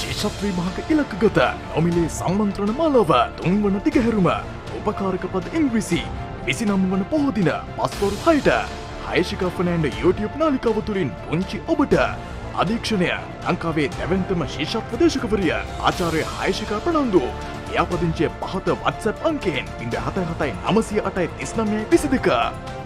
ශිෂ්‍යත්වී මහක ඉලක්කගත නොමිලේ සම්මන්ත්‍රණ මාලාව 3 වන දිගහැරුම උපකාරක පද ඉංග්‍රීසි 29 වන පොහෝ දින පස්වරු 6ට හයශිකා ෆර්නෑන්ඩෝ YouTube නාලිකාව තුලින් පුංචි ඔබට අධීක්ෂණය ලංකාවේ දැවැන්තම ශිෂ්‍යත්ව දේශකවරිය ආචාර්ය හයශිකා ප්‍රනන්දු ලියාපදිංචිය පහත WhatsApp අංකයෙන් 077 908 39 22